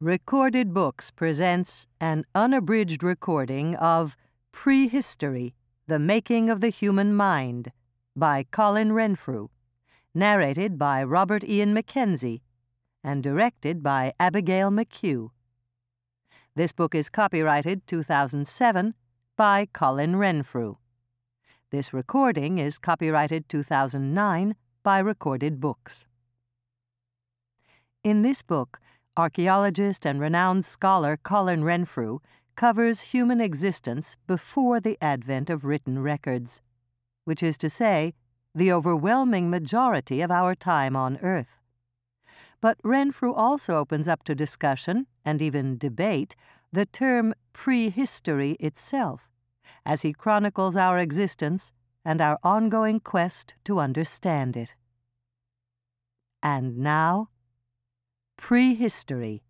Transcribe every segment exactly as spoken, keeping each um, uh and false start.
Recorded Books presents an unabridged recording of Prehistory, The Making of the Human Mind by Colin Renfrew, narrated by Robert Ian Mackenzie, and directed by Abigail McHugh. This book is copyrighted two thousand seven by Colin Renfrew. This recording is copyrighted two thousand nine by Recorded Books. In this book, archaeologist and renowned scholar Colin Renfrew covers human existence before the advent of written records, which is to say, the overwhelming majority of our time on Earth. But Renfrew also opens up to discussion, and even debate, the term prehistory itself, as he chronicles our existence and our ongoing quest to understand it. And now, Prehistory.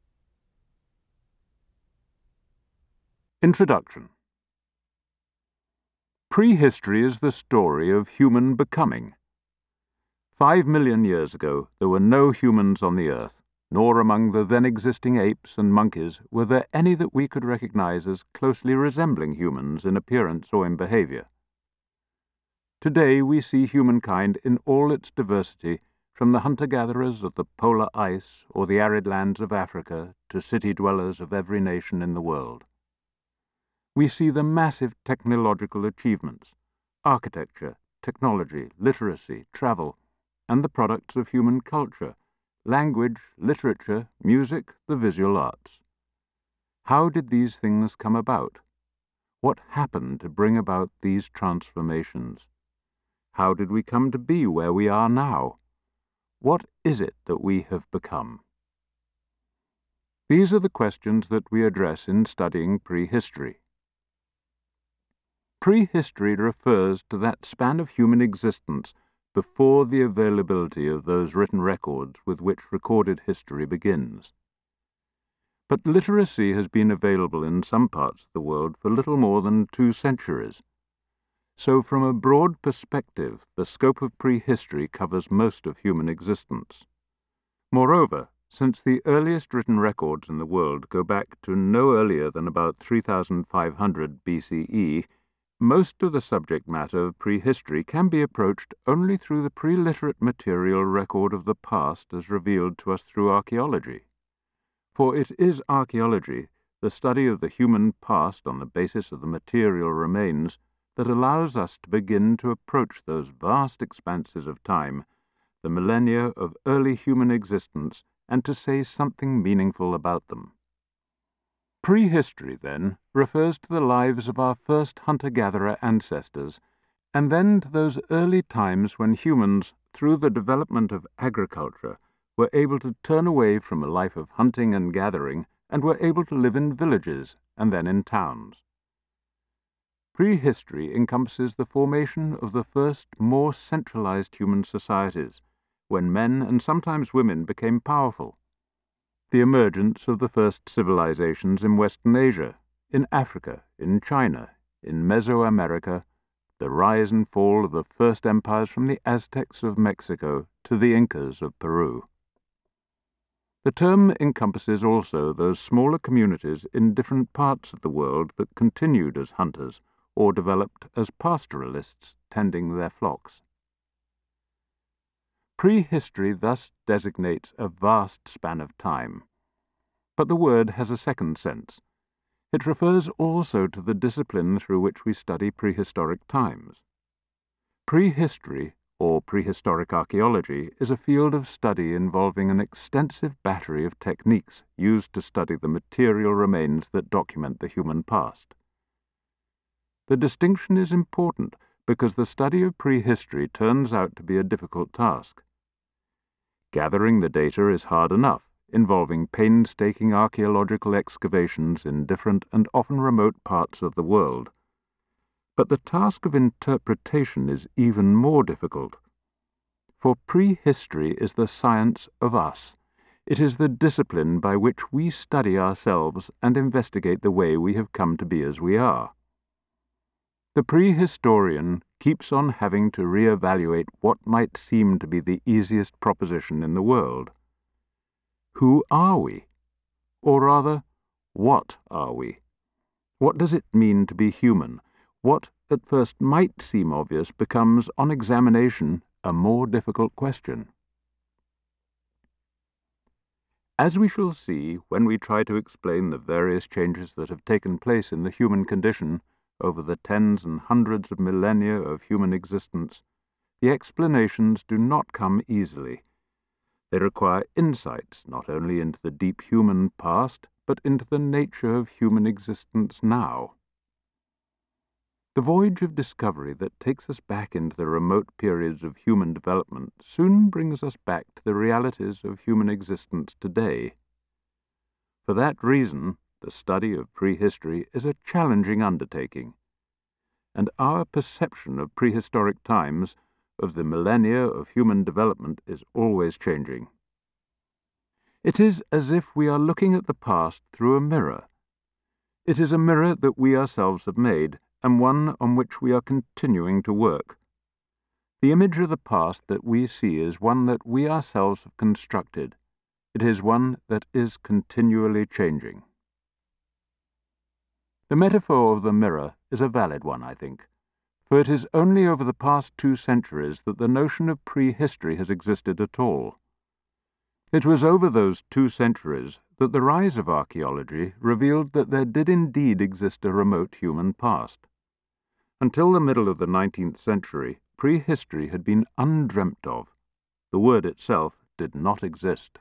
Introduction. Prehistory is the story of human becoming. Five million years ago, there were no humans on the earth, nor among the then existing apes and monkeys were there any that we could recognize as closely resembling humans in appearance or in behavior. Today we see humankind in all its diversity, from the hunter-gatherers of the polar ice or the arid lands of Africa to city dwellers of every nation in the world. We see the massive technological achievements, architecture, technology, literacy, travel, and the products of human culture, language, literature, music, the visual arts. How did these things come about? What happened to bring about these transformations? How did we come to be where we are now? What is it that we have become? These are the questions that we address in studying prehistory. Prehistory refers to that span of human existence before the availability of those written records with which recorded history begins. But literacy has been available in some parts of the world for little more than two centuries. So from a broad perspective, the scope of prehistory covers most of human existence. Moreover, since the earliest written records in the world go back to no earlier than about three thousand five hundred B C E, most of the subject matter of prehistory can be approached only through the pre-literate material record of the past as revealed to us through archaeology. For it is archaeology, the study of the human past on the basis of the material remains, that allows us to begin to approach those vast expanses of time, the millennia of early human existence, and to say something meaningful about them. Prehistory, then, refers to the lives of our first hunter-gatherer ancestors, and then to those early times when humans, through the development of agriculture, were able to turn away from a life of hunting and gathering and were able to live in villages and then in towns. Prehistory encompasses the formation of the first, more centralized human societies, when men and sometimes women became powerful, the emergence of the first civilizations in Western Asia, in Africa, in China, in Mesoamerica, the rise and fall of the first empires from the Aztecs of Mexico to the Incas of Peru. The term encompasses also those smaller communities in different parts of the world that continued as hunters, or developed as pastoralists tending their flocks. Prehistory thus designates a vast span of time, but the word has a second sense. It refers also to the discipline through which we study prehistoric times. Prehistory, or prehistoric archaeology, is a field of study involving an extensive battery of techniques used to study the material remains that document the human past. The distinction is important because the study of prehistory turns out to be a difficult task. Gathering the data is hard enough, involving painstaking archaeological excavations in different and often remote parts of the world. But the task of interpretation is even more difficult. For prehistory is the science of us. It is the discipline by which we study ourselves and investigate the way we have come to be as we are. The prehistorian keeps on having to re-evaluate what might seem to be the easiest proposition in the world. Who are we? Or rather, what are we? What does it mean to be human? What at first might seem obvious becomes, on examination, a more difficult question. As we shall see when we try to explain the various changes that have taken place in the human condition over the tens and hundreds of millennia of human existence, the explanations do not come easily. They require insights not only into the deep human past, but into the nature of human existence now. The voyage of discovery that takes us back into the remote periods of human development soon brings us back to the realities of human existence today. For that reason, the study of prehistory is a challenging undertaking, and our perception of prehistoric times, of the millennia of human development, is always changing. It is as if we are looking at the past through a mirror. It is a mirror that we ourselves have made, and one on which we are continuing to work. The image of the past that we see is one that we ourselves have constructed. It is one that is continually changing. The metaphor of the mirror is a valid one, I think, for it is only over the past two centuries that the notion of prehistory has existed at all. It was over those two centuries that the rise of archaeology revealed that there did indeed exist a remote human past. Until the middle of the nineteenth century, prehistory had been undreamt of. The word itself did not exist.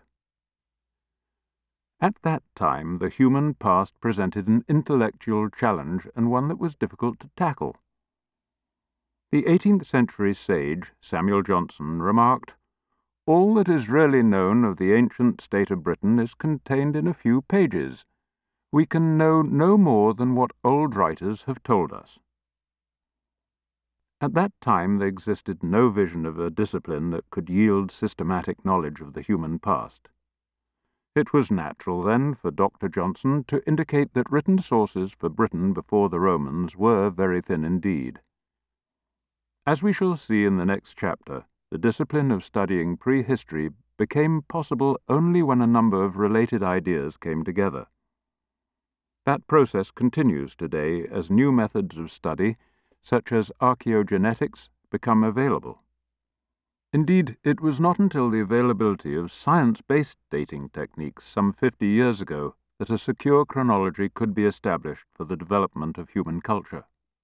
At that time, the human past presented an intellectual challenge and one that was difficult to tackle. The eighteenth century sage, Samuel Johnson, remarked, "All that is really known of the ancient state of Britain is contained in a few pages. We can know no more than what old writers have told us." At that time there existed no vision of a discipline that could yield systematic knowledge of the human past. It was natural, then, for Doctor Johnson to indicate that written sources for Britain before the Romans were very thin indeed. As we shall see in the next chapter, the discipline of studying prehistory became possible only when a number of related ideas came together. That process continues today as new methods of study, such as archaeogenetics, become available. Indeed, it was not until the availability of science-based dating techniques some fifty years ago that a secure chronology could be established for the development of human culture.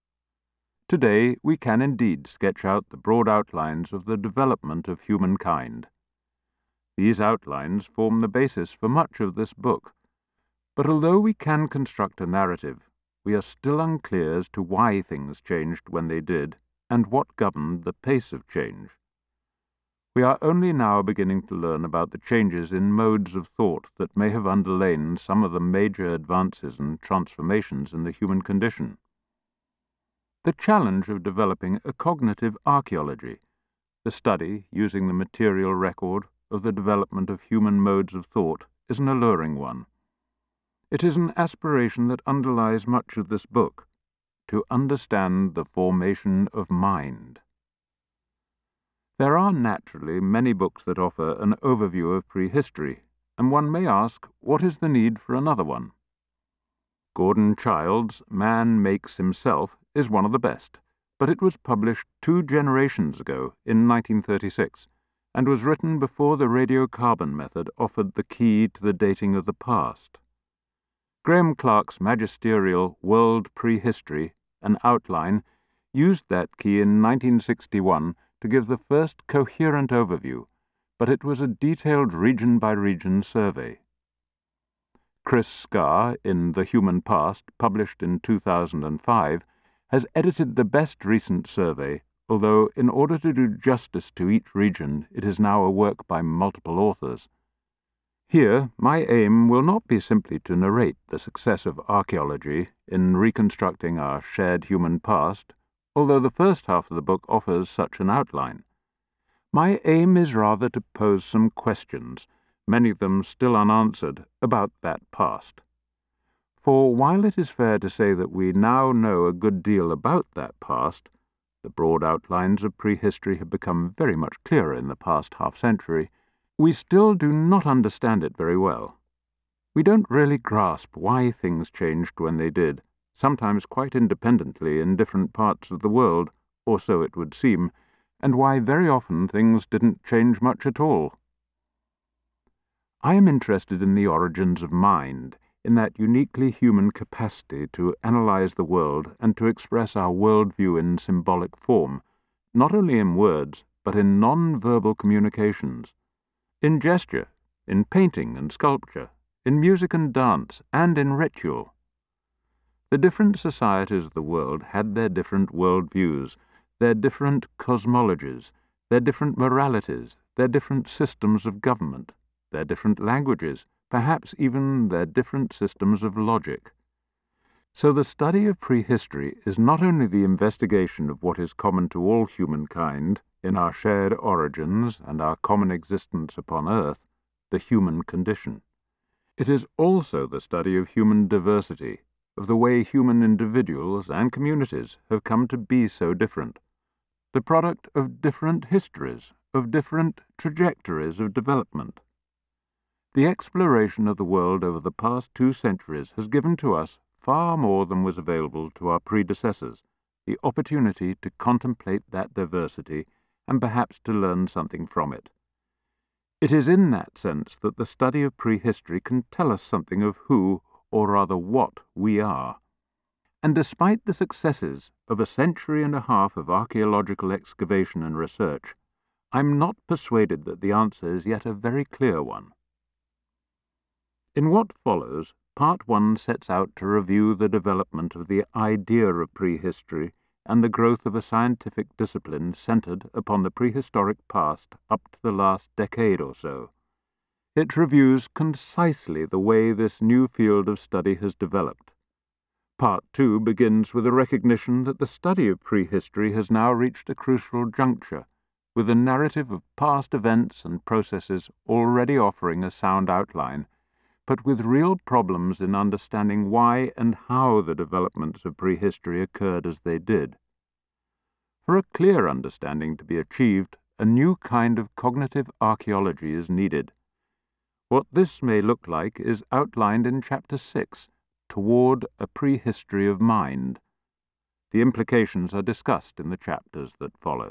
Today, we can indeed sketch out the broad outlines of the development of humankind. These outlines form the basis for much of this book, but although we can construct a narrative, we are still unclear as to why things changed when they did and what governed the pace of change. We are only now beginning to learn about the changes in modes of thought that may have underlain some of the major advances and transformations in the human condition. The challenge of developing a cognitive archaeology, the study, using the material record, of the development of human modes of thought, is an alluring one. It is an aspiration that underlies much of this book, to understand the formation of mind. There are naturally many books that offer an overview of prehistory, and one may ask, what is the need for another one? Gordon Child's Man Makes Himself is one of the best, but it was published two generations ago, in nineteen thirty-six, and was written before the radiocarbon method offered the key to the dating of the past. Graham Clark's magisterial World Prehistory, an outline, used that key in nineteen sixty-one to give the first coherent overview, but it was a detailed region-by-region survey. Chris Scarr, in The Human Past, published in two thousand five, has edited the best recent survey, although in order to do justice to each region it is now a work by multiple authors. Here, my aim will not be simply to narrate the success of archaeology in reconstructing our shared human past, although the first half of the book offers such an outline. My aim is rather to pose some questions, many of them still unanswered, about that past. For while it is fair to say that we now know a good deal about that past, the broad outlines of prehistory have become very much clearer in the past half-century, we still do not understand it very well. We don't really grasp why things changed when they did, sometimes quite independently in different parts of the world, or so it would seem, and why very often things didn't change much at all. I am interested in the origins of mind, in that uniquely human capacity to analyze the world and to express our worldview in symbolic form, not only in words, but in non-verbal communications, in gesture, in painting and sculpture, in music and dance, and in ritual. The different societies of the world had their different worldviews, their different cosmologies, their different moralities, their different systems of government, their different languages, perhaps even their different systems of logic. So the study of prehistory is not only the investigation of what is common to all humankind in our shared origins and our common existence upon Earth, the human condition. It is also the study of human diversity, of the way human individuals and communities have come to be so different, the product of different histories, of different trajectories of development. The exploration of the world over the past two centuries has given to us far more than was available to our predecessors, the opportunity to contemplate that diversity and perhaps to learn something from it. It is in that sense that the study of prehistory can tell us something of who, or rather what, we are. And despite the successes of a century and a half of archaeological excavation and research, I'm not persuaded that the answer is yet a very clear one. In what follows, Part one sets out to review the development of the idea of prehistory and the growth of a scientific discipline centered upon the prehistoric past up to the last decade or so. It reviews concisely the way this new field of study has developed. Part two begins with a recognition that the study of prehistory has now reached a crucial juncture, with a narrative of past events and processes already offering a sound outline, but with real problems in understanding why and how the developments of prehistory occurred as they did. For a clear understanding to be achieved, a new kind of cognitive archaeology is needed. What this may look like is outlined in Chapter six, Toward a Prehistory of Mind. The implications are discussed in the chapters that follow.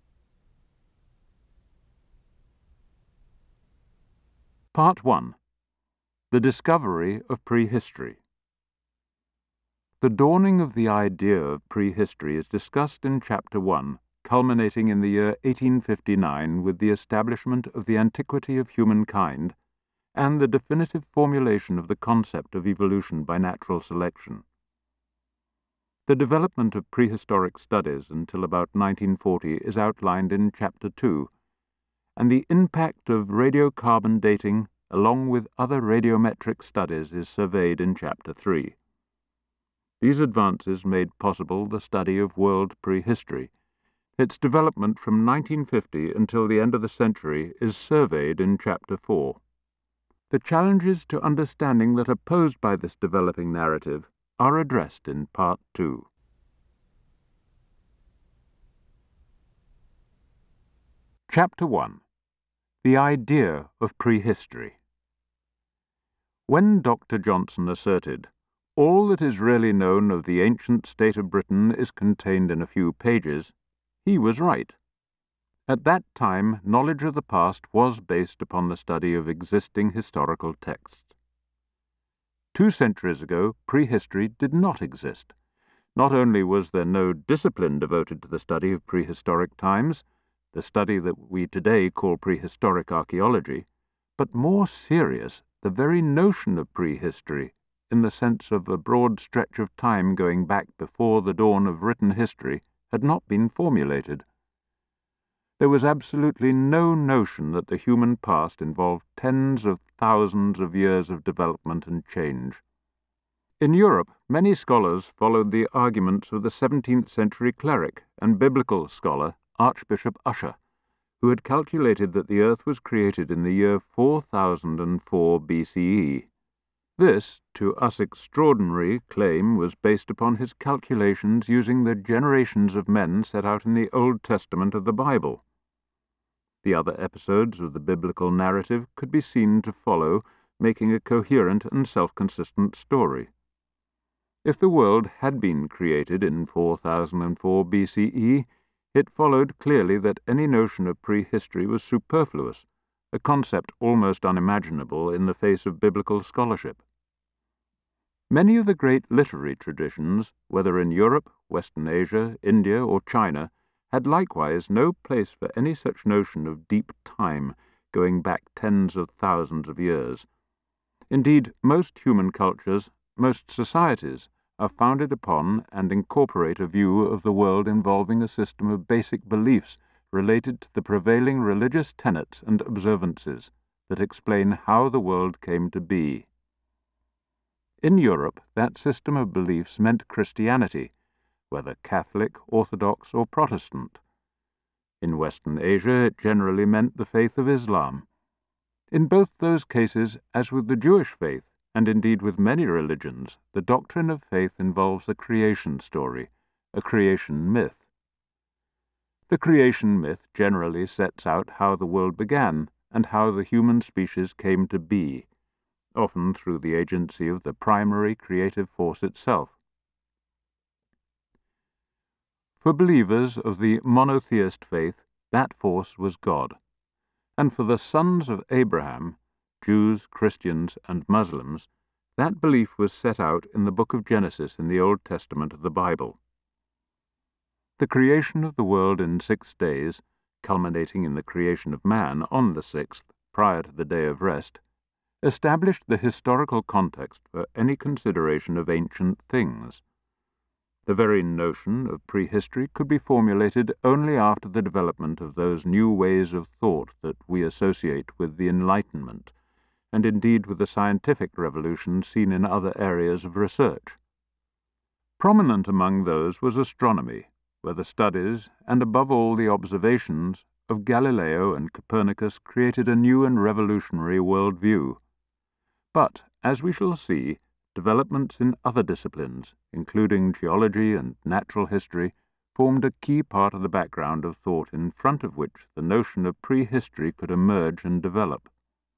Part one. The Discovery of Prehistory. The dawning of the idea of prehistory is discussed in Chapter one, culminating in the year eighteen fifty-nine with the establishment of the antiquity of humankind and the definitive formulation of the concept of evolution by natural selection. The development of prehistoric studies until about nineteen forty is outlined in Chapter two, and the impact of radiocarbon dating along with other radiometric studies is surveyed in Chapter three. These advances made possible the study of world prehistory. Its development from nineteen fifty until the end of the century is surveyed in Chapter four. The challenges to understanding that are posed by this developing narrative are addressed in Part two. Chapter one. The Idea of Prehistory. When Doctor Johnson asserted, "All that is really known of the ancient state of Britain is contained in a few pages," he was right. At that time, knowledge of the past was based upon the study of existing historical texts. Two centuries ago, prehistory did not exist. Not only was there no discipline devoted to the study of prehistoric times, the study that we today call prehistoric archaeology, but more serious, the very notion of prehistory, in the sense of a broad stretch of time going back before the dawn of written history, had not been formulated. There was absolutely no notion that the human past involved tens of thousands of years of development and change. In Europe, many scholars followed the arguments of the seventeenth century cleric and biblical scholar Archbishop Usher, who had calculated that the earth was created in the year four thousand four B C E. This, to us extraordinary, claim was based upon his calculations using the generations of men set out in the Old Testament of the Bible. The other episodes of the biblical narrative could be seen to follow, making a coherent and self-consistent story. If the world had been created in four thousand four B C E, it followed clearly that any notion of prehistory was superfluous, a concept almost unimaginable in the face of biblical scholarship. Many of the great literary traditions, whether in Europe, Western Asia, India, or China, had likewise no place for any such notion of deep time going back tens of thousands of years. Indeed, most human cultures, most societies, are founded upon and incorporate a view of the world involving a system of basic beliefs related to the prevailing religious tenets and observances that explain how the world came to be. In Europe, that system of beliefs meant Christianity, whether Catholic, Orthodox, or Protestant. In Western Asia, it generally meant the faith of Islam. In both those cases, as with the Jewish faith, and indeed with many religions, the doctrine of faith involves a creation story, a creation myth. The creation myth generally sets out how the world began and how the human species came to be, often through the agency of the primary creative force itself. For believers of the monotheist faith, that force was God, and for the sons of Abraham, Jews, Christians, and Muslims, that belief was set out in the book of Genesis in the Old Testament of the Bible. The creation of the world in six days, culminating in the creation of man on the sixth, prior to the day of rest, established the historical context for any consideration of ancient things. The very notion of prehistory could be formulated only after the development of those new ways of thought that we associate with the Enlightenment, and indeed with the scientific revolution seen in other areas of research. Prominent among those was astronomy, where the studies, and above all the observations, of Galileo and Copernicus created a new and revolutionary worldview. But, as we shall see, developments in other disciplines, including geology and natural history, formed a key part of the background of thought in front of which the notion of prehistory could emerge and develop.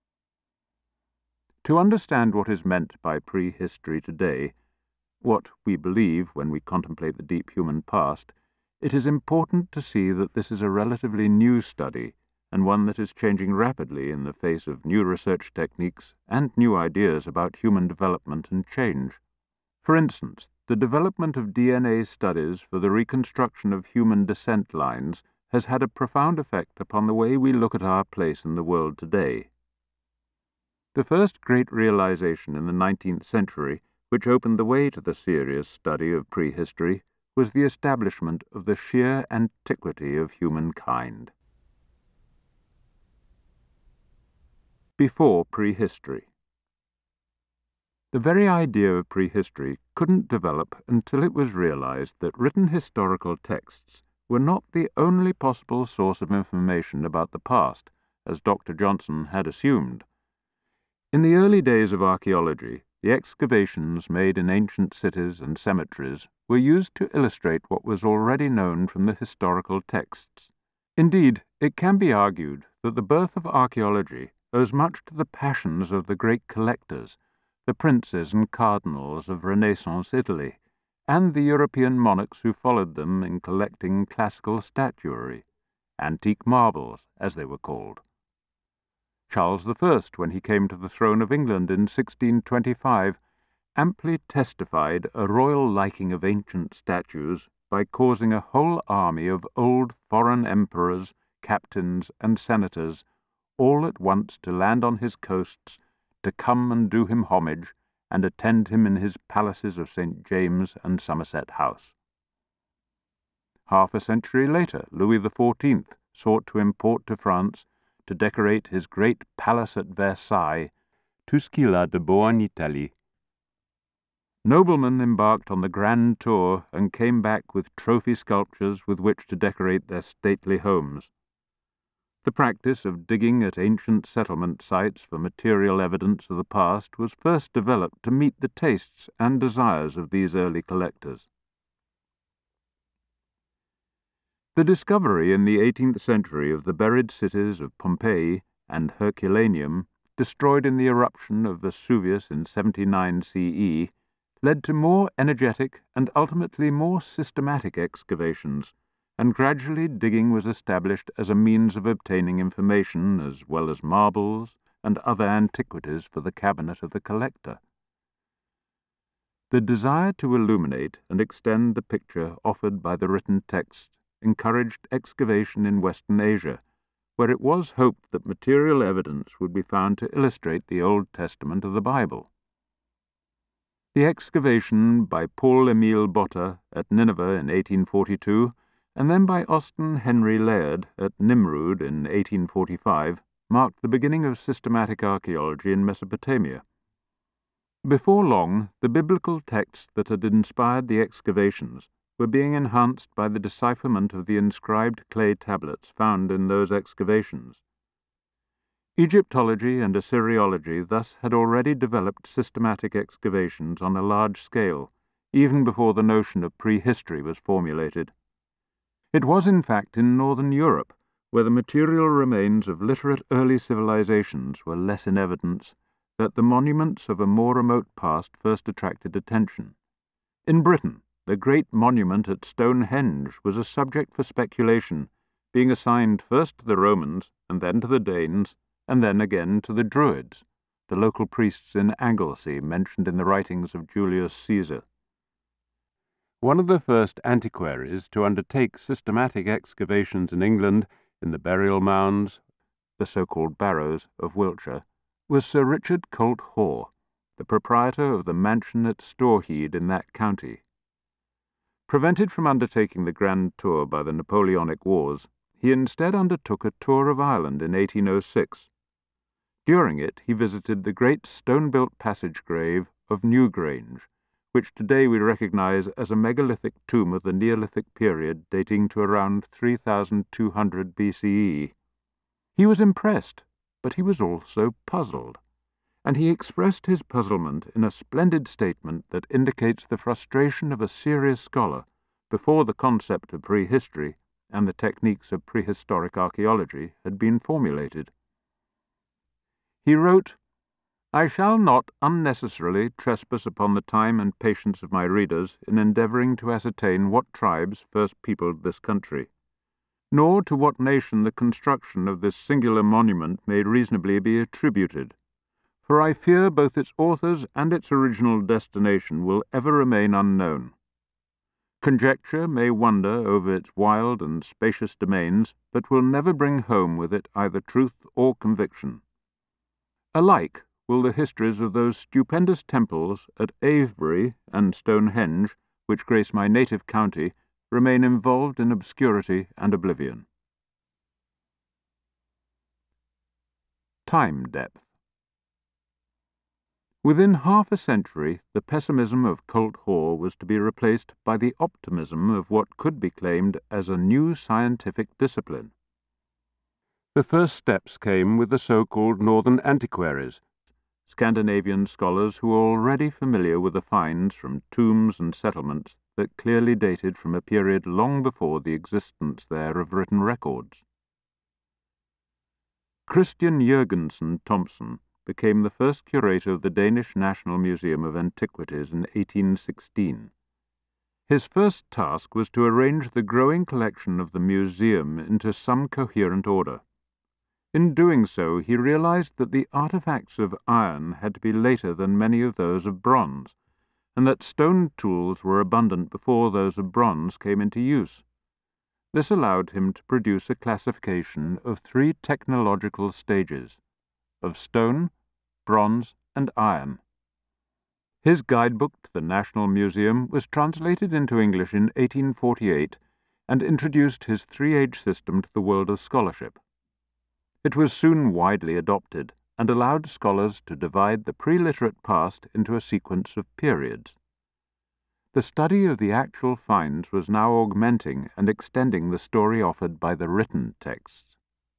To understand what is meant by prehistory today, what we believe when we contemplate the deep human past, it is important to see that this is a relatively new study, and one that is changing rapidly in the face of new research techniques and new ideas about human development and change. For instance, the development of D N A studies for the reconstruction of human descent lines has had a profound effect upon the way we look at our place in the world today. The first great realization in the nineteenth century, which opened the way to the serious study of prehistory, was the establishment of the sheer antiquity of humankind. Before prehistory. The very idea of prehistory couldn't develop until it was realized that written historical texts were not the only possible source of information about the past, as Doctor Johnson had assumed. In the early days of archaeology, the excavations made in ancient cities and cemeteries were used to illustrate what was already known from the historical texts. Indeed, it can be argued that the birth of archaeology owes much to the passions of the great collectors, the princes and cardinals of Renaissance Italy, and the European monarchs who followed them in collecting classical statuary, antique marbles, as they were called. Charles the First, when he came to the throne of England in sixteen twenty-five, amply testified a royal liking of ancient statues by causing a whole army of old foreign emperors, captains, and senators all at once to land on his coasts, to come and do him homage, and attend him in his palaces of Saint James and Somerset House. Half a century later, Louis the Fourteenth sought to import to France, to decorate his great palace at Versailles, tout ce qu'il a de beau en Italie. Noblemen embarked on the grand tour and came back with trophy sculptures with which to decorate their stately homes. The practice of digging at ancient settlement sites for material evidence of the past was first developed to meet the tastes and desires of these early collectors. The discovery in the eighteenth century of the buried cities of Pompeii and Herculaneum destroyed in the eruption of Vesuvius in seventy-nine C E, led to more energetic and ultimately more systematic excavations, and gradually digging was established as a means of obtaining information as well as marbles and other antiquities for the cabinet of the collector. The desire to illuminate and extend the picture offered by the written text encouraged excavation in Western Asia, where it was hoped that material evidence would be found to illustrate the Old Testament of the Bible. The excavation by Paul Emile Botta at Nineveh in eighteen forty-two, and then by Austin Henry Laird at Nimrud in eighteen forty-five, marked the beginning of systematic archaeology in Mesopotamia. Before long, the biblical texts that had inspired the excavations were being enhanced by the decipherment of the inscribed clay tablets found in those excavations. Egyptology and Assyriology thus had already developed systematic excavations on a large scale, even before the notion of prehistory was formulated. It was in fact in northern Europe, where the material remains of literate early civilizations were less in evidence, that the monuments of a more remote past first attracted attention. In Britain, the great monument at Stonehenge was a subject for speculation, being assigned first to the Romans, and then to the Danes, and then again to the Druids, the local priests in Anglesey mentioned in the writings of Julius Caesar. One of the first antiquaries to undertake systematic excavations in England in the burial mounds, the so-called barrows, of Wiltshire, was Sir Richard Colt Hoare, the proprietor of the mansion at Storeheed in that county. Prevented from undertaking the grand tour by the Napoleonic Wars, he instead undertook a tour of Ireland in eighteen oh six. During it he visited the great stone-built passage grave of Newgrange, which today we recognize as a megalithic tomb of the Neolithic period dating to around three thousand two hundred B C E. He was impressed, but he was also puzzled, and he expressed his puzzlement in a splendid statement that indicates the frustration of a serious scholar before the concept of prehistory and the techniques of prehistoric archaeology had been formulated. He wrote, "I shall not unnecessarily trespass upon the time and patience of my readers in endeavouring to ascertain what tribes first peopled this country, nor to what nation the construction of this singular monument may reasonably be attributed, for I fear both its authors and its original destination will ever remain unknown. Conjecture may wander over its wild and spacious domains, but will never bring home with it either truth or conviction. Alike will the histories of those stupendous temples at Avebury and Stonehenge, which grace my native county, remain involved in obscurity and oblivion." Time depth. Within half a century, the pessimism of Colt Hoare was to be replaced by the optimism of what could be claimed as a new scientific discipline. The first steps came with the so-called Northern Antiquaries, Scandinavian scholars who were already familiar with the finds from tombs and settlements that clearly dated from a period long before the existence there of written records. Christian Jørgensen Thomsen became the first curator of the Danish National Museum of Antiquities in eighteen sixteen. His first task was to arrange the growing collection of the museum into some coherent order. In doing so, he realized that the artifacts of iron had to be later than many of those of bronze, and that stone tools were abundant before those of bronze came into use. This allowed him to produce a classification of three technological stages, of stone, bronze, and iron. His guidebook to the National Museum was translated into English in eighteen forty-eight and introduced his three-age system to the world of scholarship. It was soon widely adopted and allowed scholars to divide the pre-literate past into a sequence of periods. The study of the actual finds was now augmenting and extending the story offered by the written texts.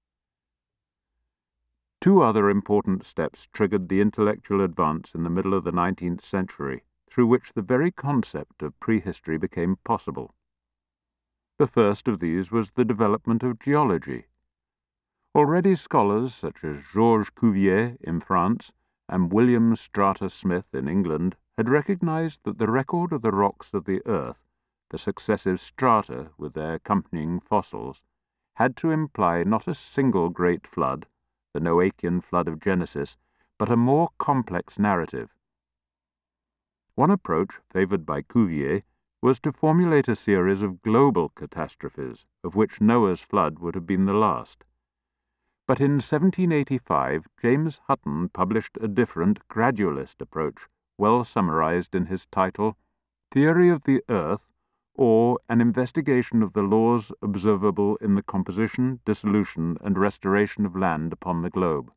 Two other important steps triggered the intellectual advance in the middle of the nineteenth century, through which the very concept of prehistory became possible. The first of these was the development of geology. Already scholars such as Georges Cuvier in France and William Strata Smith in England had recognized that the record of the rocks of the earth, the successive strata with their accompanying fossils, had to imply not a single great flood, the Noachian flood of Genesis, but a more complex narrative. One approach, favored by Cuvier, was to formulate a series of global catastrophes, of which Noah's flood would have been the last. But in seventeen eighty-five, James Hutton published a different gradualist approach, well summarized in his title, Theory of the Earth, or An Investigation of the Laws Observable in the Composition, Dissolution, and Restoration of Land upon the Globe.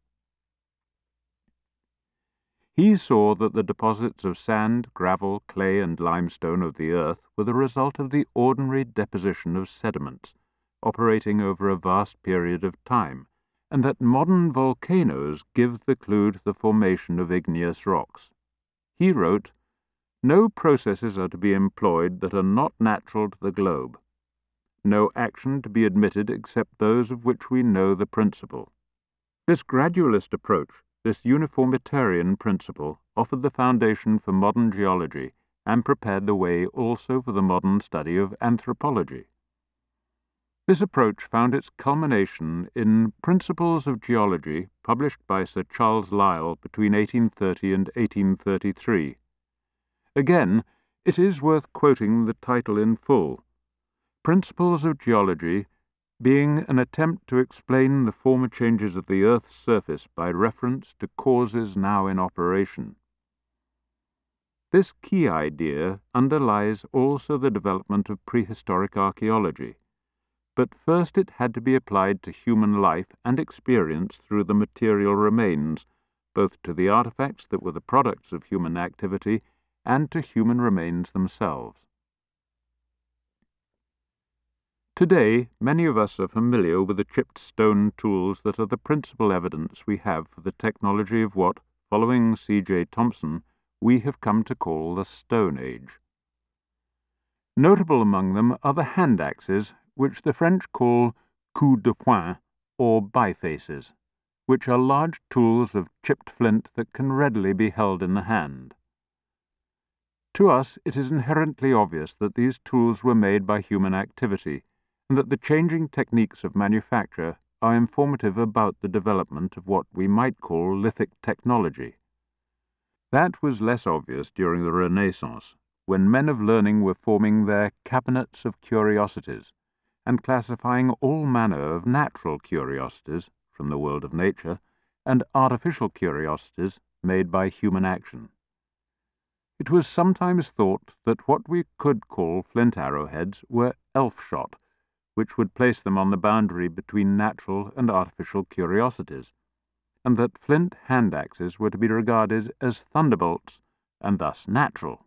He saw that the deposits of sand, gravel, clay, and limestone of the earth were the result of the ordinary deposition of sediments, operating over a vast period of time, and that modern volcanoes give the clue to the formation of igneous rocks. He wrote, "No processes are to be employed that are not natural to the globe. No action to be admitted except those of which we know the principle." This gradualist approach, this uniformitarian principle, offered the foundation for modern geology and prepared the way also for the modern study of anthropology. This approach found its culmination in Principles of Geology, published by Sir Charles Lyell between eighteen thirty and eighteen thirty-three. Again, it is worth quoting the title in full. Principles of Geology, being an attempt to explain the former changes of the earth's surface by reference to causes now in operation. This key idea underlies also the development of prehistoric archaeology, but first it had to be applied to human life and experience through the material remains, both to the artifacts that were the products of human activity and to human remains themselves. Today, many of us are familiar with the chipped stone tools that are the principal evidence we have for the technology of what, following C J Thompson, we have come to call the Stone Age. Notable among them are the hand axes, which the French call coups de poing, or bifaces, which are large tools of chipped flint that can readily be held in the hand. To us it is inherently obvious that these tools were made by human activity, and that the changing techniques of manufacture are informative about the development of what we might call lithic technology. That was less obvious during the Renaissance, when men of learning were forming their cabinets of curiosities, and classifying all manner of natural curiosities from the world of nature, and artificial curiosities made by human action. It was sometimes thought that what we could call flint arrowheads were elf-shot, which would place them on the boundary between natural and artificial curiosities, and that flint hand-axes were to be regarded as thunderbolts, and thus natural.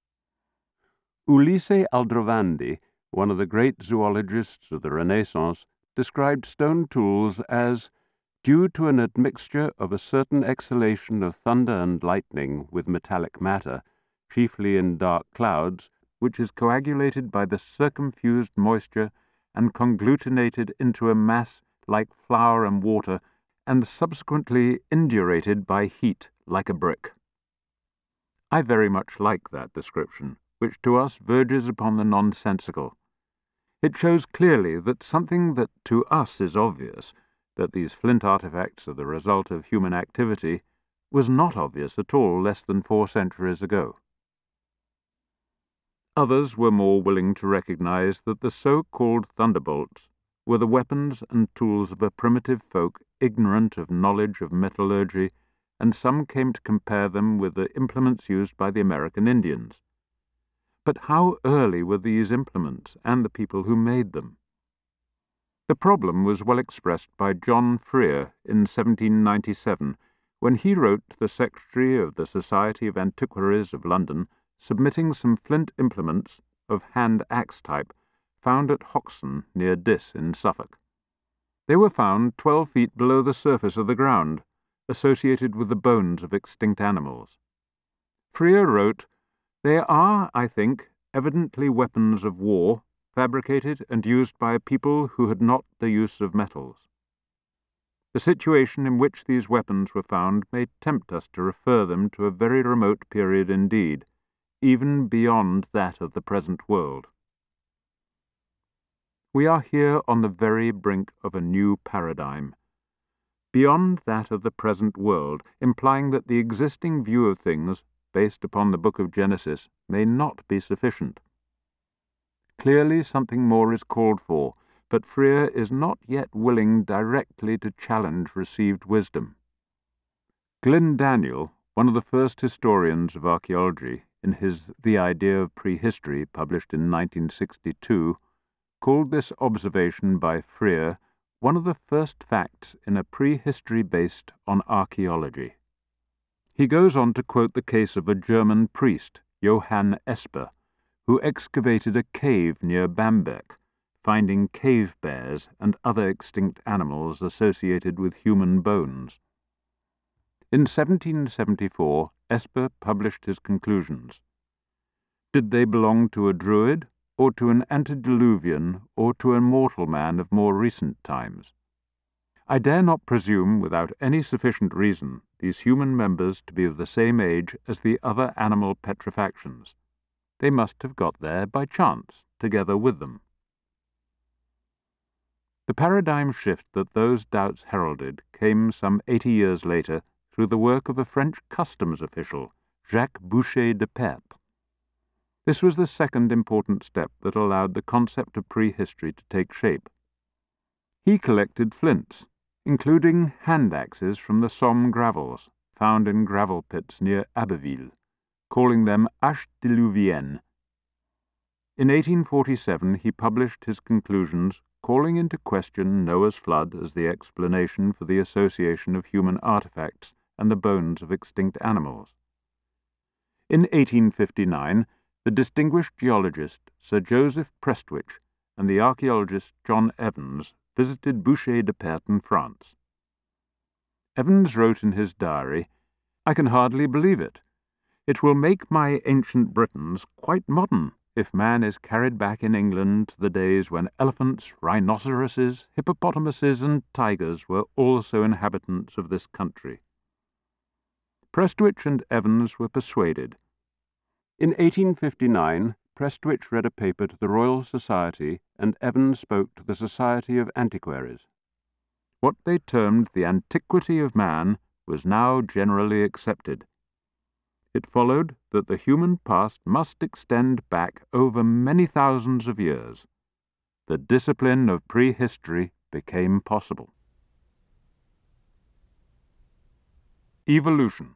Ulisse Aldrovandi, one of the great zoologists of the Renaissance, described stone tools as due to an admixture of a certain exhalation of thunder and lightning with metallic matter, chiefly in dark clouds, which is coagulated by the circumfused moisture and conglutinated into a mass like flour and water, and subsequently indurated by heat like a brick. I very much like that description, which to us verges upon the nonsensical. It shows clearly that something that to us is obvious, that these flint artifacts are the result of human activity, was not obvious at all less than four centuries ago. Others were more willing to recognize that the so-called thunderbolts were the weapons and tools of a primitive folk ignorant of knowledge of metallurgy, and some came to compare them with the implements used by the American Indians. But how early were these implements and the people who made them? The problem was well expressed by John Freer in seventeen ninety-seven, when he wrote to the Secretary of the Society of Antiquaries of London, submitting some flint implements of hand-axe type found at Hoxton near Diss in Suffolk. They were found twelve feet below the surface of the ground, associated with the bones of extinct animals. Freer wrote, "They are, I think, evidently weapons of war, fabricated and used by a people who had not the use of metals." The situation in which these weapons were found may tempt us to refer them to a very remote period indeed, even beyond that of the present world. We are here on the very brink of a new paradigm, beyond that of the present world, implying that the existing view of things, based upon the book of Genesis, may not be sufficient. Clearly something more is called for, but Freer is not yet willing directly to challenge received wisdom. Glyn Daniel, one of the first historians of archaeology, in his The Idea of Prehistory, published in nineteen sixty-two, called this observation by Freer one of the first facts in a prehistory based on archaeology. He goes on to quote the case of a German priest, Johann Esper, who excavated a cave near Bamberg, finding cave bears and other extinct animals associated with human bones. In seventeen seventy-four, Esper published his conclusions. Did they belong to a druid, or to an antediluvian, or to a mortal man of more recent times? I dare not presume, without any sufficient reason, these human members to be of the same age as the other animal petrifactions. They must have got there by chance, together with them. The paradigm shift that those doubts heralded came some eighty years later through the work of a French customs official, Jacques Boucher de Perthes. This was the second important step that allowed the concept of prehistory to take shape. He collected flints, including hand axes from the Somme gravels, found in gravel pits near Abbeville, calling them haches diluviennes. In eighteen forty-seven he published his conclusions, calling into question Noah's flood as the explanation for the association of human artifacts and the bones of extinct animals. In eighteen fifty-nine, the distinguished geologist Sir Joseph Prestwich and the archaeologist John Evans visited Boucher de Perthes in France. Evans wrote in his diary, "I can hardly believe it. It will make my ancient Britons quite modern if man is carried back in England to the days when elephants, rhinoceroses, hippopotamuses, and tigers were also inhabitants of this country." Prestwich and Evans were persuaded. In eighteen fifty-nine, Prestwich read a paper to the Royal Society and Evans spoke to the Society of Antiquaries. What they termed the antiquity of man was now generally accepted. It followed that the human past must extend back over many thousands of years. The discipline of prehistory became possible. Evolution.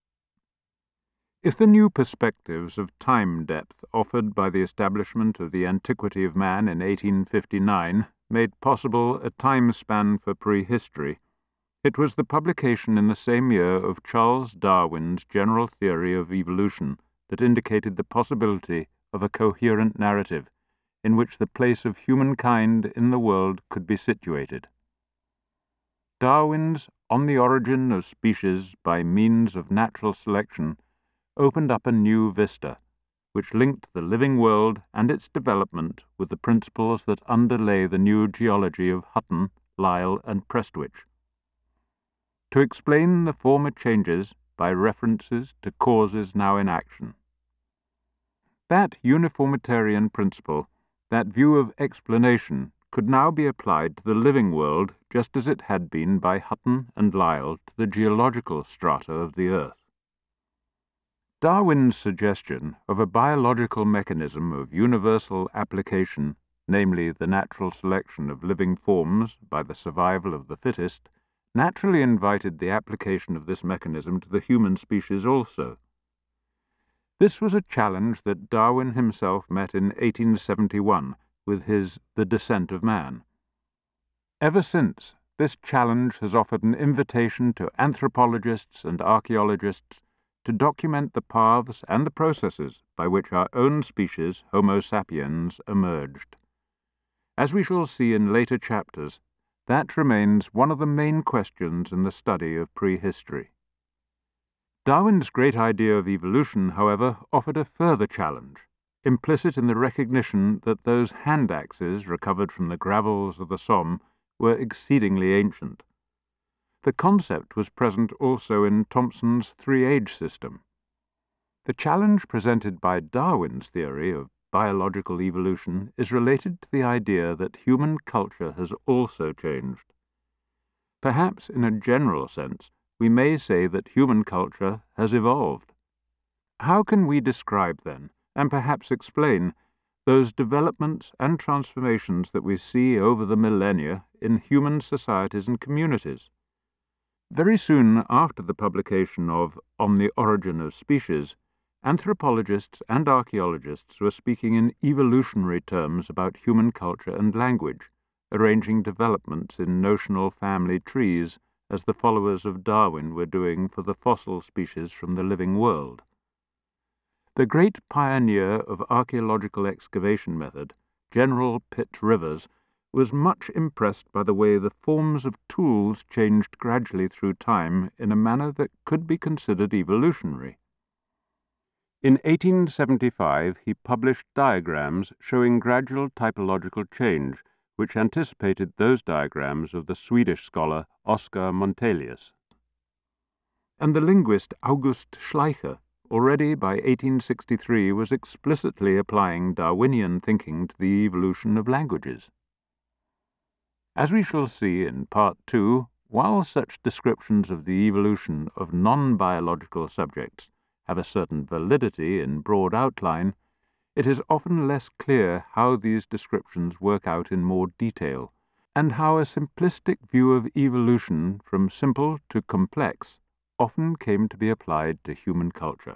If the new perspectives of time depth offered by the establishment of the antiquity of man in eighteen fifty-nine made possible a time span for prehistory, it was the publication in the same year of Charles Darwin's general theory of evolution that indicated the possibility of a coherent narrative in which the place of humankind in the world could be situated. Darwin's On the Origin of Species by Means of Natural Selection opened up a new vista, which linked the living world and its development with the principles that underlay the new geology of Hutton, Lyell, and Prestwich. To explain the former changes by references to causes now in action. That uniformitarian principle, that view of explanation, could now be applied to the living world just as it had been by Hutton and Lyell to the geological strata of the earth. Darwin's suggestion of a biological mechanism of universal application, namely the natural selection of living forms by the survival of the fittest, naturally invited the application of this mechanism to the human species also. This was a challenge that Darwin himself met in eighteen seventy-one with his The Descent of Man. Ever since, this challenge has offered an invitation to anthropologists and archaeologists to document the paths and the processes by which our own species, Homo sapiens, emerged. As we shall see in later chapters, that remains one of the main questions in the study of prehistory. Darwin's great idea of evolution, however, offered a further challenge, implicit in the recognition that those hand axes recovered from the gravels of the Somme were exceedingly ancient. the concept was present also in Thompson's three-age system. The challenge presented by Darwin's theory of biological evolution is related to the idea that human culture has also changed. Perhaps in a general sense, we may say that human culture has evolved. How can we describe, then, and perhaps explain, those developments and transformations that we see over the millennia in human societies and communities? Very soon after the publication of On the Origin of Species, anthropologists and archaeologists were speaking in evolutionary terms about human culture and language, arranging developments in notional family trees as the followers of Darwin were doing for the fossil species from the living world. The great pioneer of archaeological excavation method, General Pitt Rivers, was much impressed by the way the forms of tools changed gradually through time in a manner that could be considered evolutionary. In eighteen seventy-five, he published diagrams showing gradual typological change, which anticipated those diagrams of the Swedish scholar Oskar Montelius. And the linguist August Schleicher, already by eighteen sixty-three, was explicitly applying Darwinian thinking to the evolution of languages. As we shall see in Part two, while such descriptions of the evolution of non-biological subjects have a certain validity in broad outline, it is often less clear how these descriptions work out in more detail, and how a simplistic view of evolution from simple to complex often came to be applied to human culture.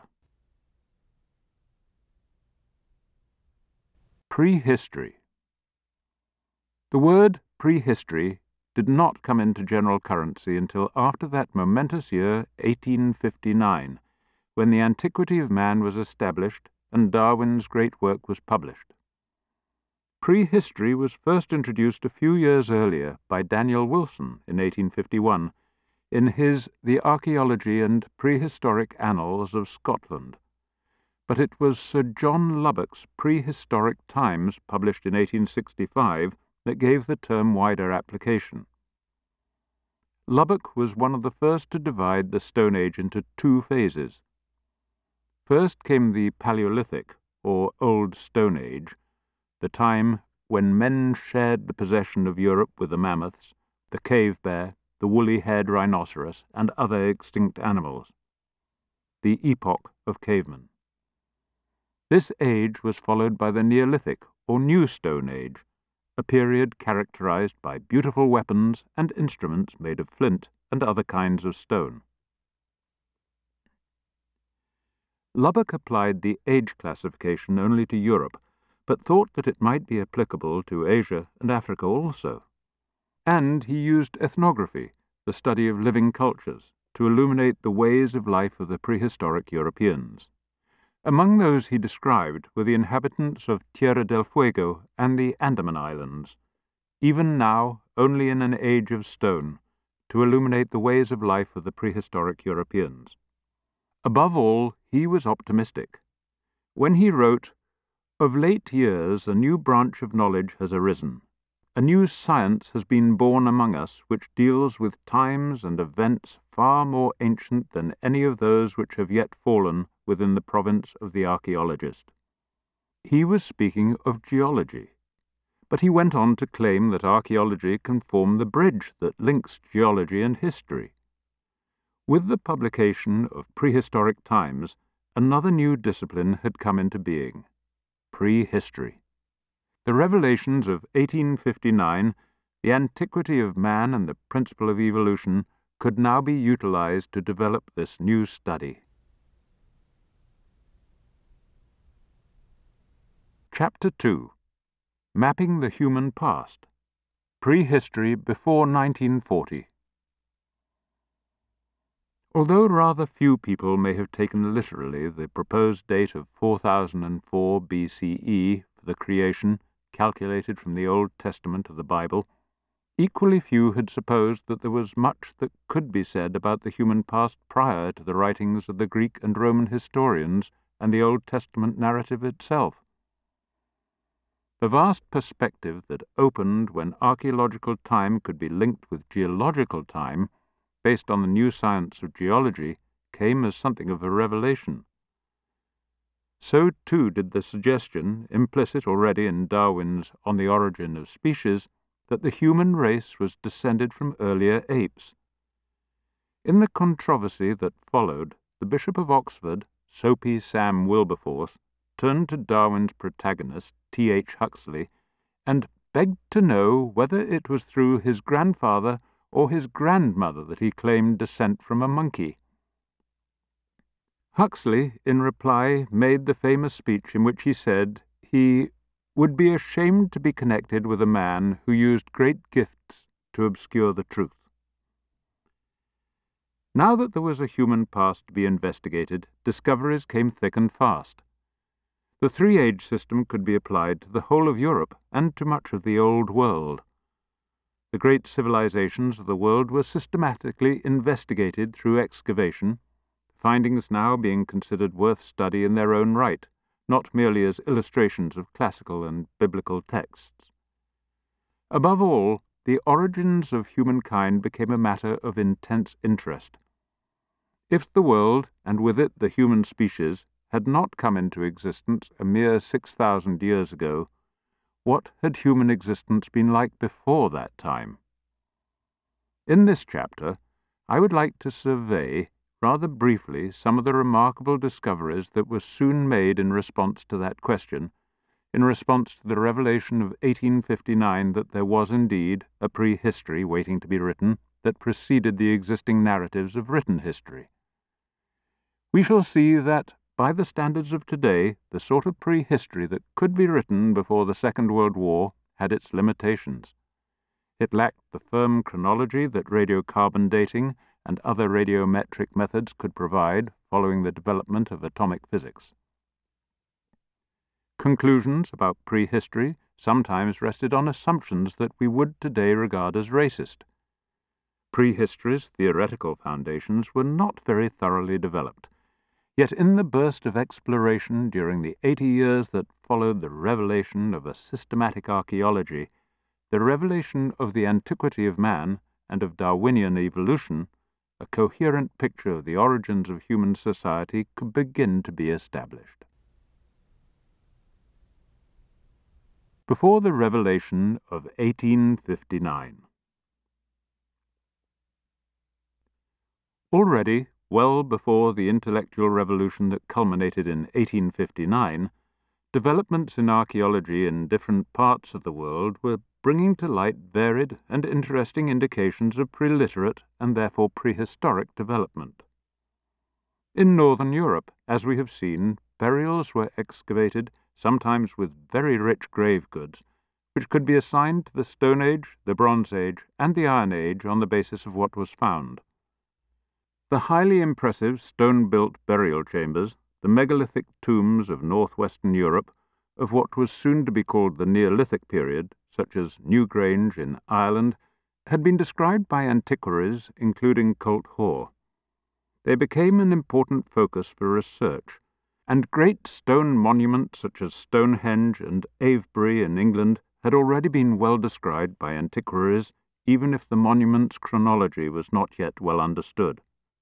Prehistory. The word prehistory did not come into general currency until after that momentous year, eighteen fifty-nine, when the antiquity of man was established and Darwin's great work was published. Prehistory was first introduced a few years earlier by Daniel Wilson in eighteen fifty-one in his The Archaeology and Prehistoric Annals of Scotland, but it was Sir John Lubbock's Prehistoric Times, published in eighteen sixty-five, that gave the term wider application. Lubbock was one of the first to divide the Stone Age into two phases. First came the Paleolithic, or Old Stone Age, the time when men shared the possession of Europe with the mammoths, the cave bear, the woolly-haired rhinoceros, and other extinct animals. The epoch of cavemen. This age was followed by the Neolithic, or New Stone Age, a period characterized by beautiful weapons and instruments made of flint and other kinds of stone. Lubbock applied the age classification only to Europe, but thought that it might be applicable to Asia and Africa also. And he used ethnography, the study of living cultures, to illuminate the ways of life of the prehistoric Europeans. Among those he described were the inhabitants of Tierra del Fuego and the Andaman Islands, even now only in an age of stone, to illuminate the ways of life of the prehistoric Europeans. Above all, he was optimistic. When he wrote, "Of late years a new branch of knowledge has arisen. A new science has been born among us which deals with times and events far more ancient than any of those which have yet fallen within the province of the archaeologist." He was speaking of geology, but he went on to claim that archaeology can form the bridge that links geology and history. With the publication of Prehistoric Times, another new discipline had come into being: prehistory. The revelations of eighteen fifty-nine, the antiquity of man and the principle of evolution, could now be utilized to develop this new study. Chapter two. Mapping the Human Past. Prehistory before nineteen forty. Although rather few people may have taken literally the proposed date of four thousand four B C E for the creation, calculated from the Old Testament of the Bible, equally few had supposed that there was much that could be said about the human past prior to the writings of the Greek and Roman historians and the Old Testament narrative itself. The vast perspective that opened when archaeological time could be linked with geological time, based on the new science of geology, came as something of a revelation. So too did the suggestion, implicit already in Darwin's On the Origin of Species, that the human race was descended from earlier apes. In the controversy that followed, the Bishop of Oxford, Soapy Sam Wilberforce, turned to Darwin's protagonist, T H Huxley, and begged to know whether it was through his grandfather or his grandmother that he claimed descent from a monkey. Huxley, in reply, made the famous speech in which he said he would be ashamed to be connected with a man who used great gifts to obscure the truth. Now that there was a human past to be investigated, discoveries came thick and fast. The three-age system could be applied to the whole of Europe and to much of the Old World. The great civilizations of the world were systematically investigated through excavation, findings now being considered worth study in their own right, not merely as illustrations of classical and biblical texts. Above all, the origins of humankind became a matter of intense interest. If the world, and with it the human species, had not come into existence a mere six thousand years ago, what had human existence been like before that time? In this chapter, I would like to survey, rather briefly, some of the remarkable discoveries that were soon made in response to that question, in response to the revelation of eighteen fifty-nine that there was indeed a prehistory waiting to be written that preceded the existing narratives of written history. We shall see that, by the standards of today, the sort of prehistory that could be written before the Second World War had its limitations. It lacked the firm chronology that radiocarbon dating and other radiometric methods could provide following the development of atomic physics. Conclusions about prehistory sometimes rested on assumptions that we would today regard as racist. Prehistory's theoretical foundations were not very thoroughly developed, yet in the burst of exploration during the eighty years that followed the revelation of a systematic archaeology, the revelation of the antiquity of man and of Darwinian evolution, a coherent picture of the origins of human society could begin to be established. Before the revelation of eighteen fifty-nine. Already, well before the intellectual revolution that culminated in eighteen fifty-nine, developments in archaeology in different parts of the world were bringing to light varied and interesting indications of preliterate and therefore prehistoric development. In northern Europe, as we have seen, burials were excavated, sometimes with very rich grave goods, which could be assigned to the Stone Age, the Bronze Age, and the Iron Age on the basis of what was found. The highly impressive stone-built burial chambers, the megalithic tombs of northwestern Europe, of what was soon to be called the Neolithic period, such as Newgrange in Ireland, had been described by antiquaries, including Colt Hoare. They became an important focus for research, and great stone monuments such as Stonehenge and Avebury in England had already been well described by antiquaries, even if the monument's chronology was not yet well understood.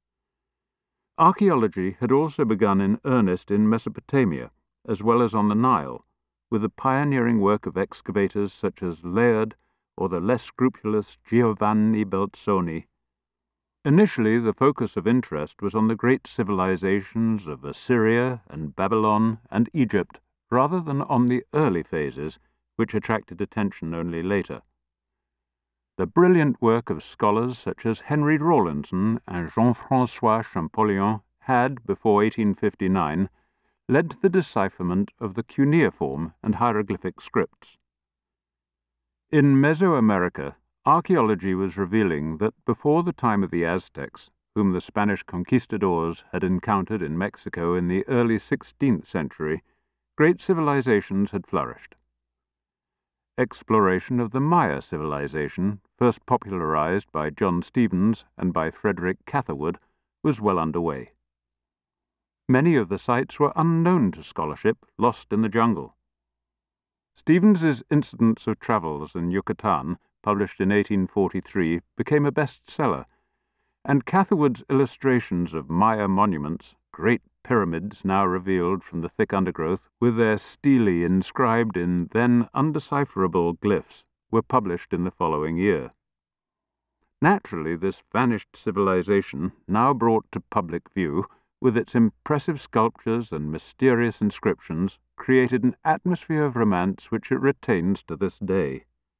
Archaeology had also begun in earnest in Mesopotamia, as well as on the Nile, with the pioneering work of excavators such as Layard or the less scrupulous Giovanni Belzoni. Initially, the focus of interest was on the great civilizations of Assyria and Babylon and Egypt, rather than on the early phases, which attracted attention only later. The brilliant work of scholars such as Henry Rawlinson and Jean-François Champollion had, before eighteen fifty-nine, led to the decipherment of the cuneiform and hieroglyphic scripts. In Mesoamerica, archaeology was revealing that before the time of the Aztecs, whom the Spanish conquistadors had encountered in Mexico in the early sixteenth century, great civilizations had flourished. Exploration of the Maya civilization, first popularized by John Stephens and by Frederick Catherwood, was well underway. Many of the sites were unknown to scholarship, lost in the jungle. Stephens's Incidents of Travels in Yucatan, published in eighteen forty-three, became a bestseller, and Catherwood's illustrations of Maya monuments, great pyramids now revealed from the thick undergrowth, with their stelae inscribed in then undecipherable glyphs, were published in the following year. Naturally, this vanished civilization, now brought to public view, with its impressive sculptures and mysterious inscriptions, created an atmosphere of romance which it retains to this day.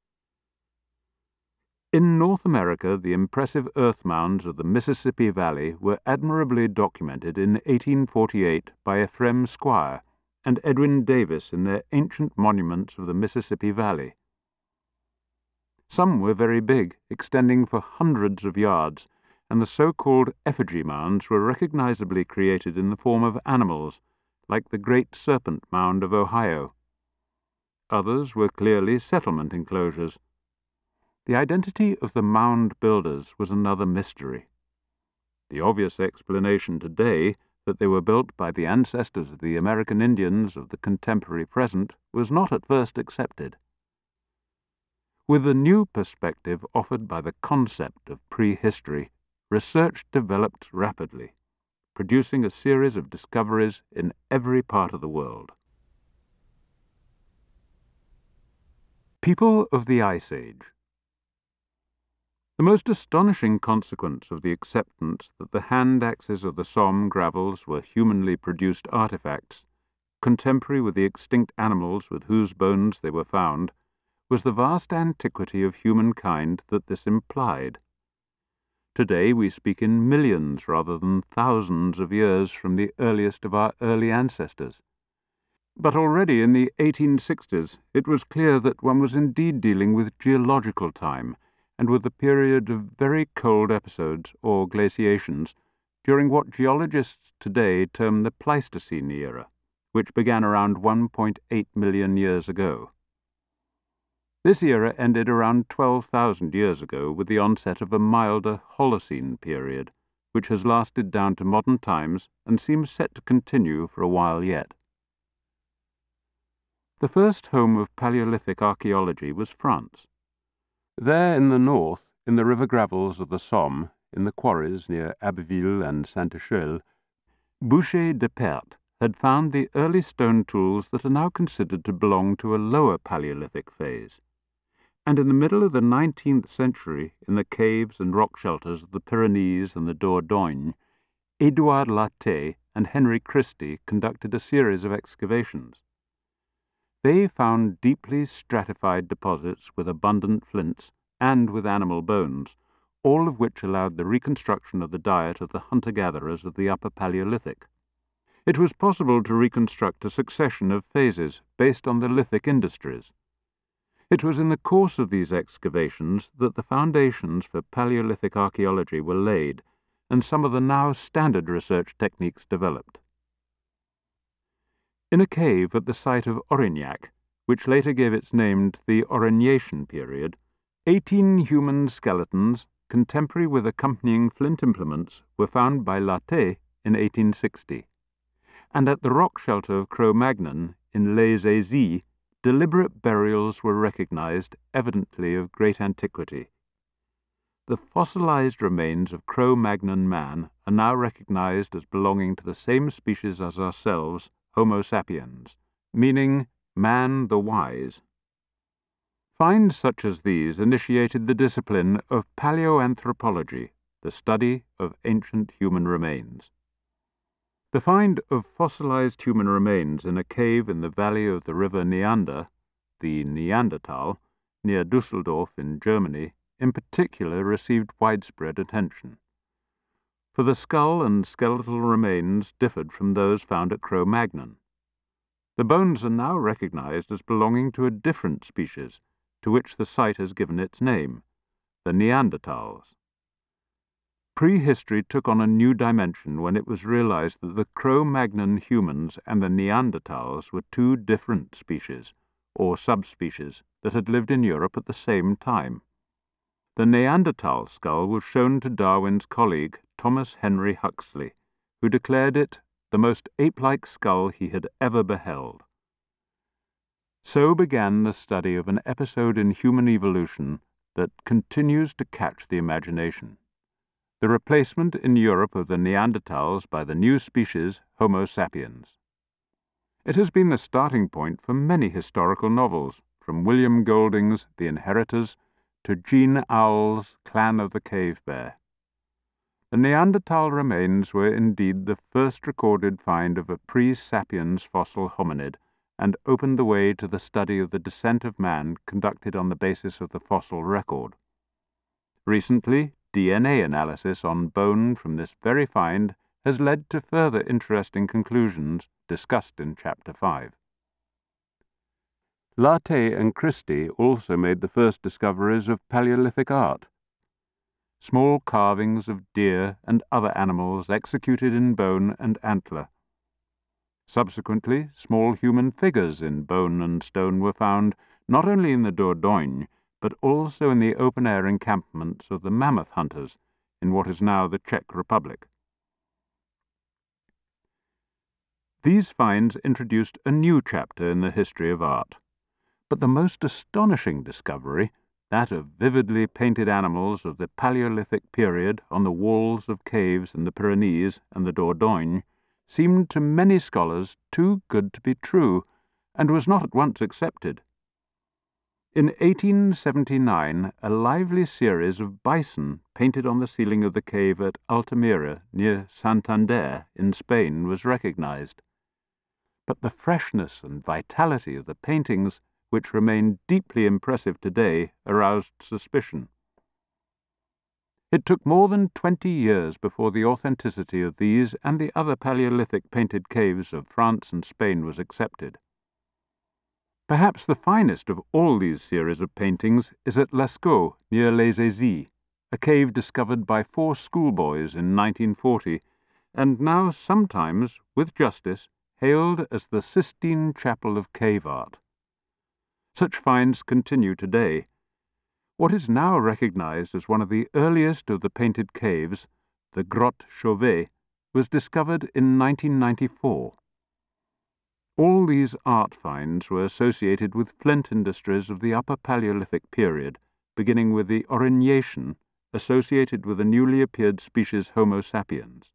In North America, the impressive earth mounds of the Mississippi Valley were admirably documented in eighteen forty-eight by Ephraim Squire and Edwin Davis in their Ancient Monuments of the Mississippi Valley. Some were very big, extending for hundreds of yards, and the so-called effigy mounds were recognizably created in the form of animals, like the Great Serpent Mound of Ohio. Others were clearly settlement enclosures. The identity of the mound builders was another mystery. The obvious explanation today, that they were built by the ancestors of the American Indians of the contemporary present, was not at first accepted. With the new perspective offered by the concept of prehistory, research developed rapidly, producing a series of discoveries in every part of the world. People of the Ice Age. The most astonishing consequence of the acceptance that the hand axes of the Somme gravels were humanly produced artifacts, contemporary with the extinct animals with whose bones they were found, was the vast antiquity of humankind that this implied. Today we speak in millions rather than thousands of years from the earliest of our early ancestors. But already in the eighteen sixties it was clear that one was indeed dealing with geological time, and with the period of very cold episodes, or glaciations, during what geologists today term the Pleistocene era, which began around one point eight million years ago. This era ended around twelve thousand years ago with the onset of a milder Holocene period, which has lasted down to modern times and seems set to continue for a while yet. The first home of Paleolithic archaeology was France. There in the north, in the river gravels of the Somme, in the quarries near Abbeville and Saint-Échelle, Boucher de Perthes had found the early stone tools that are now considered to belong to a lower Paleolithic phase. And in the middle of the nineteenth century, in the caves and rock shelters of the Pyrenees and the Dordogne, Édouard Latte and Henry Christie conducted a series of excavations. They found deeply stratified deposits with abundant flints and with animal bones, all of which allowed the reconstruction of the diet of the hunter-gatherers of the Upper Paleolithic. It was possible to reconstruct a succession of phases based on the lithic industries. It was in the course of these excavations that the foundations for Paleolithic archaeology were laid, and some of the now standard research techniques developed. In a cave at the site of Aurignac, which later gave its name to the Aurignatian period, eighteen human skeletons, contemporary with accompanying flint implements, were found by Latte in eighteen sixty. And at the rock shelter of Cro-Magnon, in Les Aisies, deliberate burials were recognized, evidently of great antiquity. The fossilized remains of Cro-Magnon man are now recognized as belonging to the same species as ourselves, Homo sapiens, meaning man the wise. Finds such as these initiated the discipline of paleoanthropology, the study of ancient human remains. The find of fossilized human remains in a cave in the valley of the river Neander, the Neanderthal, near Düsseldorf in Germany, in particular received widespread attention. For the skull and skeletal remains differed from those found at Cro-Magnon. The bones are now recognized as belonging to a different species, to which the site has given its name, the Neanderthals. Prehistory took on a new dimension when it was realized that the Cro-Magnon humans and the Neanderthals were two different species, or subspecies, that had lived in Europe at the same time. The Neanderthal skull was shown to Darwin's colleague, Thomas Henry Huxley, who declared it the most ape-like skull he had ever beheld. So began the study of an episode in human evolution that continues to catch the imagination. the replacement in Europe of the Neanderthals by the new species Homo sapiens. It has been the starting point for many historical novels, from William Golding's The Inheritors to Jean Auel's Clan of the Cave Bear. The Neanderthal remains were indeed the first recorded find of a pre-sapiens fossil hominid, and opened the way to the study of the descent of man conducted on the basis of the fossil record. Recently, D N A analysis on bone from this very find has led to further interesting conclusions discussed in Chapter five. Lartet and Christie also made the first discoveries of Paleolithic art. Small carvings of deer and other animals executed in bone and antler. Subsequently, small human figures in bone and stone were found not only in the Dordogne, but also in the open-air encampments of the mammoth hunters in what is now the Czech Republic. These finds introduced a new chapter in the history of art, but the most astonishing discovery, that of vividly painted animals of the Paleolithic period on the walls of caves in the Pyrenees and the Dordogne, seemed to many scholars too good to be true, and was not at once accepted. In eighteen seventy-nine, a lively series of bison painted on the ceiling of the cave at Altamira, near Santander, in Spain, was recognized. But the freshness and vitality of the paintings, which remain deeply impressive today, aroused suspicion. It took more than twenty years before the authenticity of these and the other Paleolithic painted caves of France and Spain was accepted. Perhaps the finest of all these series of paintings is at Lascaux, near Les Aisies, a cave discovered by four schoolboys in nineteen forty, and now sometimes, with justice, hailed as the Sistine Chapel of cave art. Such finds continue today. What is now recognized as one of the earliest of the painted caves, the Grotte Chauvet, was discovered in nineteen ninety-four. All these art finds were associated with flint industries of the Upper Paleolithic period, beginning with the Aurignacian, associated with the newly appeared species Homo sapiens.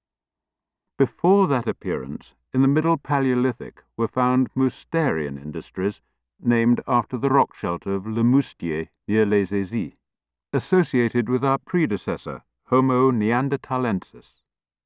Before that appearance, in the Middle Paleolithic were found Mousterian industries, named after the rock shelter of Le Moustier near Les Aisies, associated with our predecessor, Homo neanderthalensis.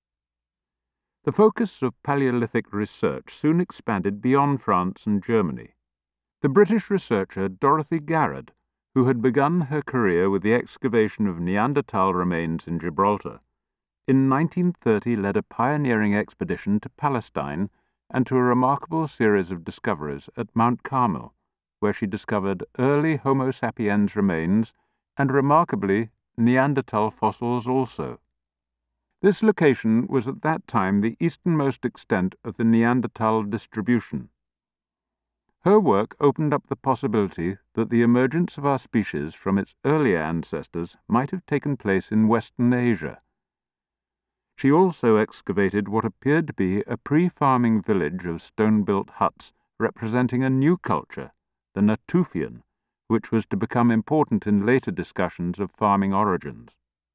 The focus of Paleolithic research soon expanded beyond France and Germany. The British researcher Dorothy Garrod, who had begun her career with the excavation of Neanderthal remains in Gibraltar, in nineteen thirty led a pioneering expedition to Palestine and to a remarkable series of discoveries at Mount Carmel, where she discovered early Homo sapiens remains and, remarkably, Neanderthal fossils also. This location was at that time the easternmost extent of the Neanderthal distribution. Her work opened up the possibility that the emergence of our species from its earlier ancestors might have taken place in Western Asia. She also excavated what appeared to be a pre-farming village of stone-built huts representing a new culture, the Natufian, which was to become important in later discussions of farming origins.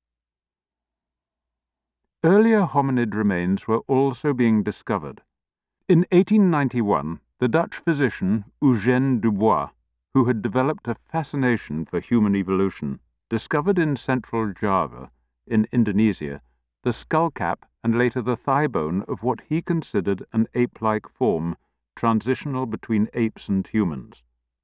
Earlier hominid remains were also being discovered. In eighteen ninety-one, the Dutch physician Eugène Dubois, who had developed a fascination for human evolution, discovered in central Java, in Indonesia, the skullcap and later the thigh bone of what he considered an ape-like form, transitional between apes and humans.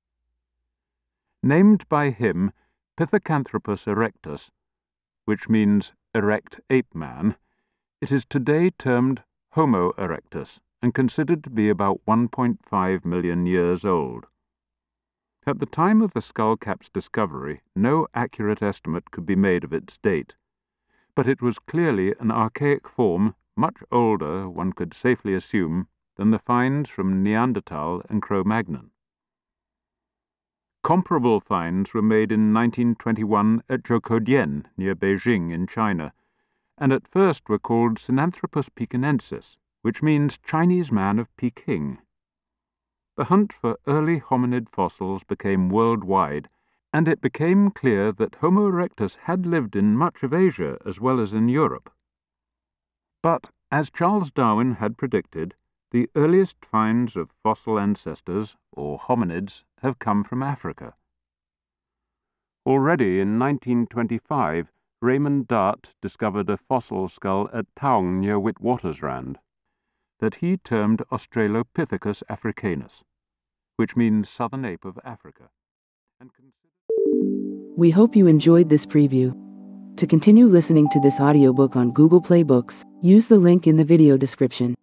Named by him Pithecanthropus erectus, which means erect ape-man, it is today termed Homo erectus and considered to be about one point five million years old. At the time of the skullcap's discovery, no accurate estimate could be made of its date, but it was clearly an archaic form, much older, one could safely assume, than the finds from Neanderthal and Cro-Magnon. Comparable finds were made in nineteen twenty-one at Zhoukoudian, near Beijing in China, and at first were called Sinanthropus pekinensis, which means Chinese man of Peking. The hunt for early hominid fossils became worldwide, and it became clear that Homo erectus had lived in much of Asia as well as in Europe. But, as Charles Darwin had predicted, the earliest finds of fossil ancestors, or hominids, have come from Africa. Already in nineteen twenty-five, Raymond Dart discovered a fossil skull at Taung near Witwatersrand that he termed Australopithecus africanus, which means southern ape of Africa. And we hope you enjoyed this preview. To continue listening to this audiobook on Google Play Books, use the link in the video description.